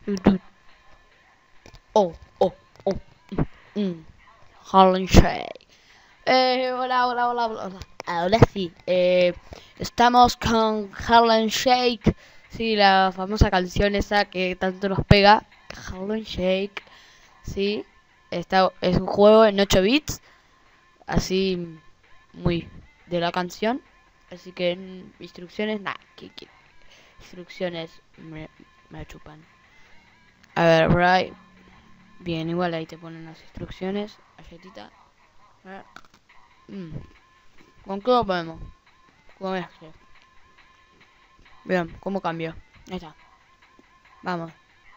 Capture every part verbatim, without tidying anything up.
Oh, oh, oh. Mm, mm. Harlem Shake. Eh, hola, hola, hola, hola. Ahora sí. Eh, estamos con Harlem Shake. Sí, la famosa canción esa que tanto nos pega. Harlem Shake. Sí. Está, es un juego en ocho bits. Así, muy de la canción. Así que en instrucciones, nada. ¿Qué, qué? Instrucciones me, me chupan. A ver, right. Bien, igual ahí te ponen las instrucciones. Galletita. A ver. Mm. ¿Con qué lo ponemos? Con este. Bien, ¿cómo cambio? Ahí está. Vamos.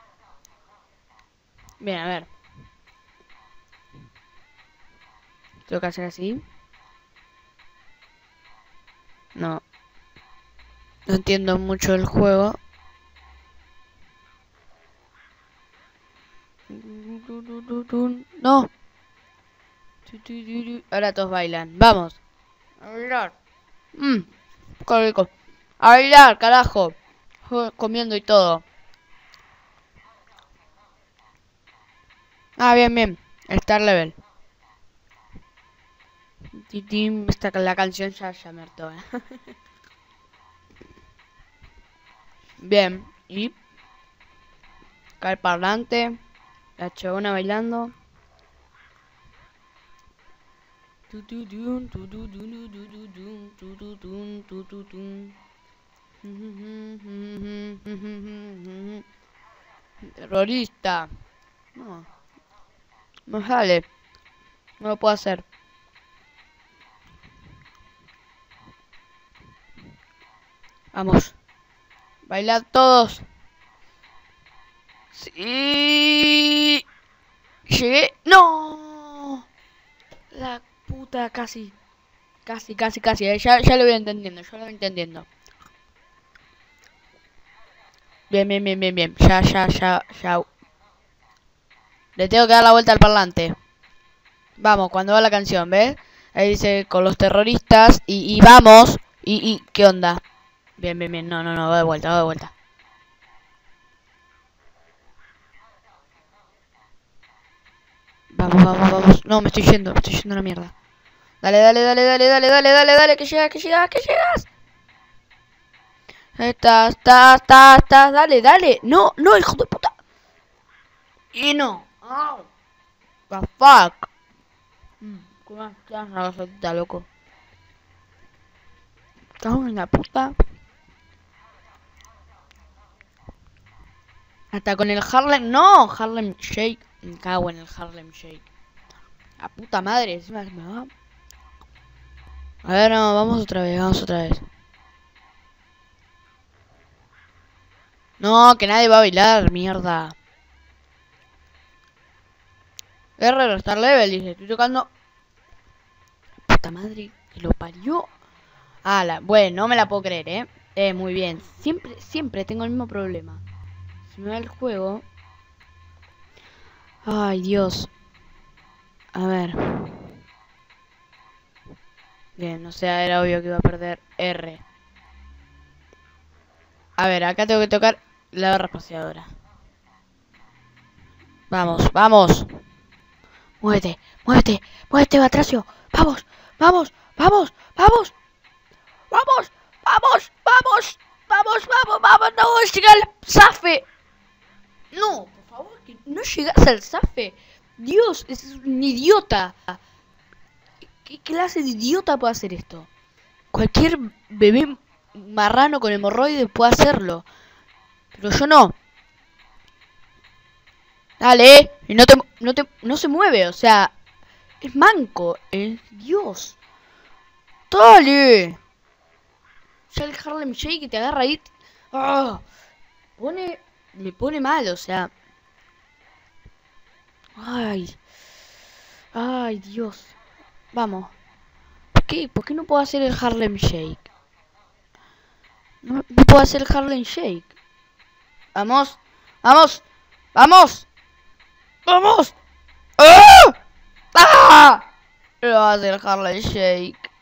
Bien, a ver. Tengo que hacer así. No. No entiendo mucho el juego. No. Ahora todos bailan. Vamos. A bailar. Mmm. Qué rico. A bailar, carajo. Comiendo y todo. Ah, bien, bien. Star level. Esta la canción ya, ya me hartó, ¿eh? Bien. Y cae parlante. La chabona bailando. Terrorista. No. No sale. No lo puedo hacer. Vamos. Bailad todos. Sí. Llegué. No. La puta, casi. Casi, casi, casi. Eh. Ya, ya lo voy entendiendo. Ya lo voy entendiendo. Bien, bien, bien, bien, bien. Ya, ya, ya, ya. Le tengo que dar la vuelta al parlante. Vamos, cuando va la canción, ¿ves? Ahí dice con los terroristas y, y vamos. Y, y, ¿qué onda? Bien, bien, bien. No, no, no, va de vuelta, va de vuelta. Vamos, vamos, vamos. No, me estoy yendo, me estoy yendo a la mierda. Dale, dale, dale, dale, dale, dale, dale, dale, que llegas, que llegas, que llegas. Estás, estás, estás, estás, dale, dale. No, no, hijo de puta. Y no. Oh, the fuck. Mm, ¿cómo estás una gasolita, loco? Cago en la puta. Hasta con el Harlem. No, Harlem Shake. Me cago en el Harlem Shake. La puta madre, encima se me va. A ver, no, vamos otra vez, vamos otra vez. No, que nadie va a bailar, mierda. R, Star Level, dice, estoy tocando. Puta madre, que lo parió. Ala, bueno, no me la puedo creer, eh. Eh, muy bien. Siempre, siempre tengo el mismo problema. Se me va el juego. Ay, Dios. A ver. Bien, o sea, era obvio que iba a perder R. A ver, acá tengo que tocar la barra espaciadora. Vamos, vamos. Muévete, muévete, muévete, Batracio. Vamos, vamos, vamos, vamos. Vamos, vamos, vamos, vamos, vamos, vamos. No, llega al zafe. No, por favor, que no llegas al zafe. Dios, es un idiota. ¿Qué clase de idiota puede hacer esto? Cualquier bebé marrano con hemorroides puede hacerlo. Pero yo no. Dale, y no te, no te, no se mueve, o sea, es manco, eh, Dios. Dale. Ya el Harlem Shake te agarra ahí. Oh, pone, me pone mal, o sea. Ay, ay, Dios. Vamos. ¿Por qué? ¿Por qué no puedo hacer el Harlem Shake? No, no puedo hacer el Harlem Shake. Vamos, vamos, vamos, vamos. ¡Ah! ¡Ah! No va a hacer el Harlem Shake.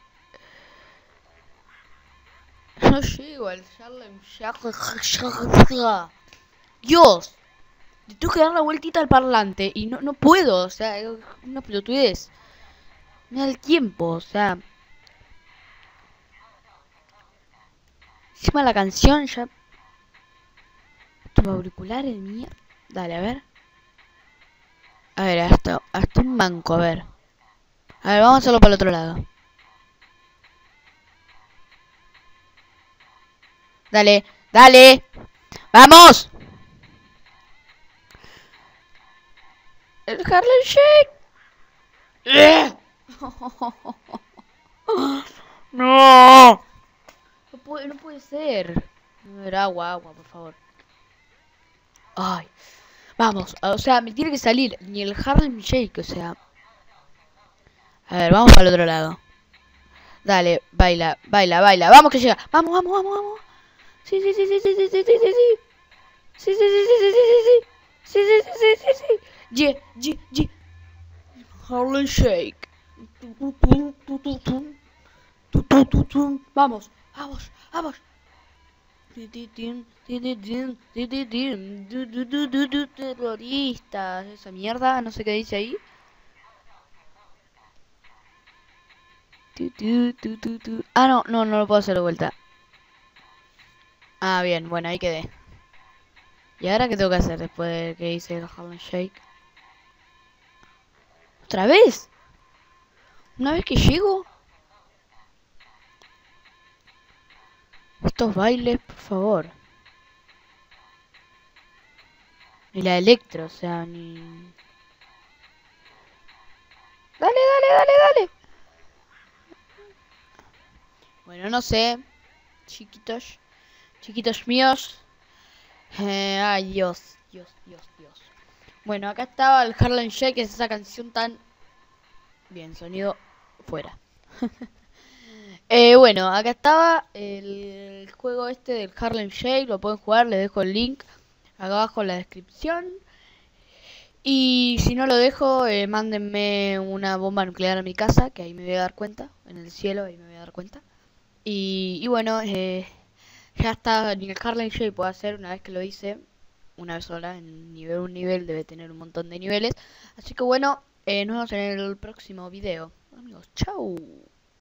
No llego al Harlem Shake. Dios. Le tengo que dar la vueltita al parlante y no, no puedo, o sea, es una pelotudez. Me da el tiempo, o sea. Encima la canción ya. Estos auriculares de mierda. Dale, a ver. A ver, hasta, hasta un manco, a ver. A ver, vamos a hacerlo para el otro lado. Dale, dale. ¡Vamos! El Harlem Shake. No. No puede, no puede ser. A ver, agua, agua, por favor. Ay. Vamos, o sea, me tiene que salir. Ni el Harlem Shake, o sea. A ver, vamos para el otro lado. Dale, baila, baila, baila. Vamos que llega. Vamos, vamos, vamos, vamos. Sí, sí, sí, sí, sí, sí, sí, sí, sí, sí. Sí, sí, sí, sí, sí, sí, sí, sí. Sí, sí, sí, sí, sí, sí. Yeah, yeah, yeah. Harlem Shake. Vamos, vamos, vamos. Terroristas, esa mierda, no sé qué dice ahí. Ah, no, no, no lo puedo hacer de vuelta. Ah, bien, bueno, ahí quedé. ¿Y ahora qué tengo que hacer después de que hice el Harlem Shake? ¿Otra vez? ¿Una vez que llego? Estos bailes, por favor. Y la electro, o sea, ni... Dale, dale, dale, dale. Bueno, no sé. Chiquitos. Chiquitos míos. Eh, ay, Dios, Dios, Dios, Dios. Bueno, acá estaba el Harlem Shake, es esa canción tan... Bien, sonido fuera. eh, bueno, acá estaba el juego este del Harlem Shake, lo pueden jugar, les dejo el link acá abajo en la descripción. Y si no lo dejo, eh, mándenme una bomba nuclear a mi casa, que ahí me voy a dar cuenta, en el cielo, ahí me voy a dar cuenta. Y, y bueno, eh, ya está, ni el Harlem Shake puedo hacer una vez que lo hice, una vez sola, en nivel un nivel, debe tener un montón de niveles. Así que bueno, eh, nos vemos en el próximo video. Amigos, chau.